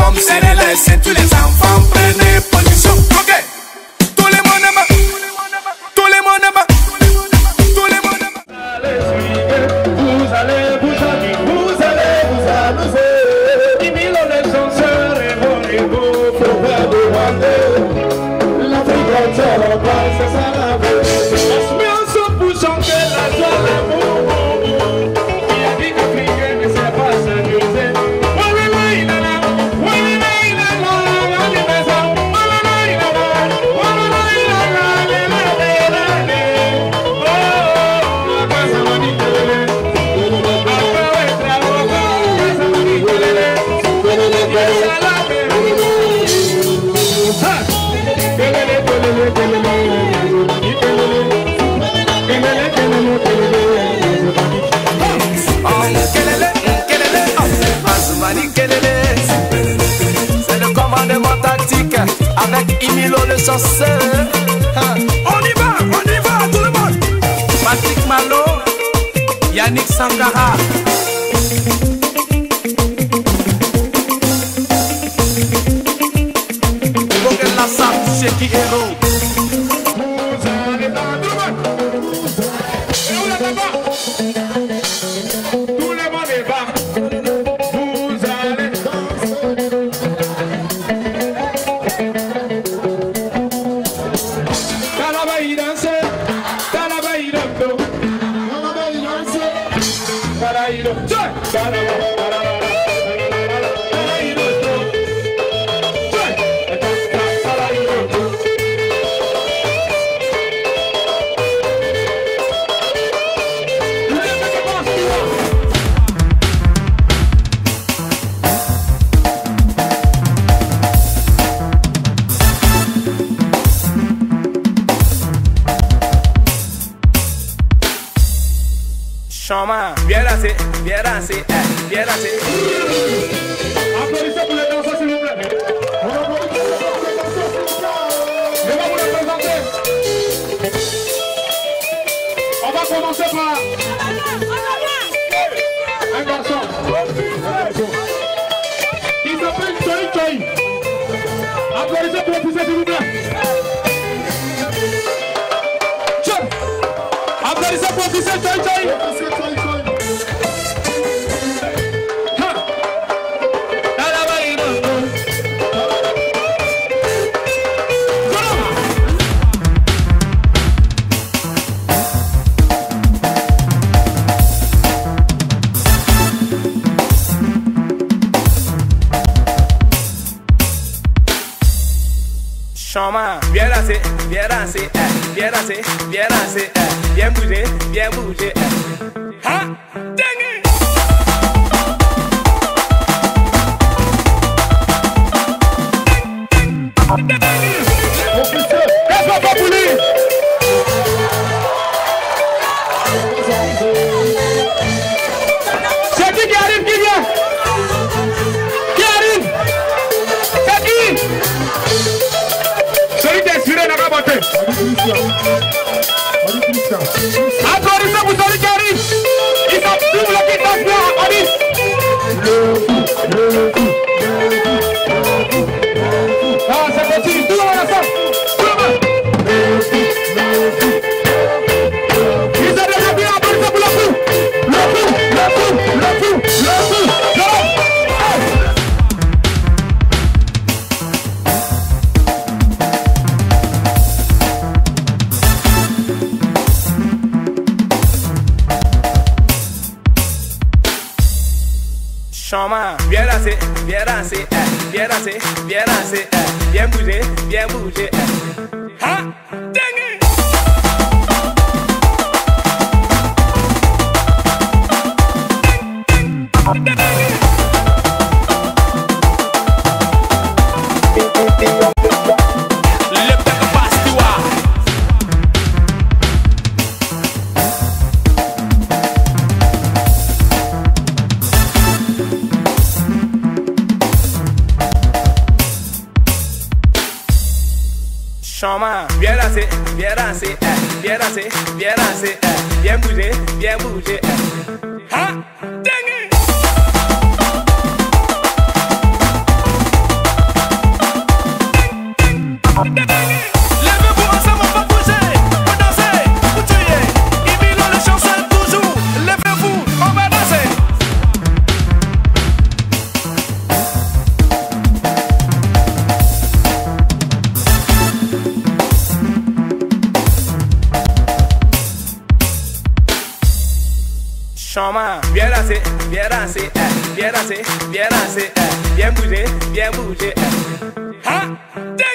comme serrer les seins, tous les enfants prenez position. Ok, tout le monde aime, tout le monde aime, tout le monde aime. Allez suivez, vous allez vous amuser, vous allez vous amuser. 10 000 honnêtes chanceurs et vos pour faire de Rwandais. L'Afrique entière en parle, c'est ça la vérité. Mais on se pour chanter la joie, l'amour. Il y a des Africains, mais c'est pas s'amuser. C'est le commandement tactique avec Emilio le chanceur. On y va tout le monde. Patrick Malo, Yannick Sankara. Bogen Lassam, Cheki Hero. Tout le monde est bas. Vous allez Talabaï danser, Talabaï danser, Talabaï danser, Talabaï danser, Chama, bien dansé, bien dansé, bien dansé. Applaudissez pour les danseurs s'il vous plaît. Je vais vous les présenter. On va commencer par un garçon. Il s'appelle Choi Choi. Applaudissez pour le pousser s'il vous plaît. Applaudissez pour le pousser Choi Choi. Chama, bien dansé, bien dansé, bien dansé, bien dansé, bien bougé, bien bougé. Ha, dingue! Laisse-moi pas pouler. C'est qui arrive, qui vient? Qui arrive? C'est qui? Celui qui est inspiré n'a pas voté. Applaudissez pour celui qui arrive. Il s'en fout, le qui danse bien. Allez. Ah, c'est parti. Tout le monde ensemble. Tout le monde. Ils ont déjà bien applaudissez pour le coup. Le coup, le coup, le coup, le coup. Chama, bien dansé, bien dansé, bien dansé, bien dansé, bien bougé, bien bougé. Ha, dingue! Chama, bien dansé, bien dansé, bien dansé, bien dansé, bien bougé, bien bougé. Ha, dingue! Chama, bien danser, bien danser, bien danser, bien danser, bien bouger, bien bouger. Ha!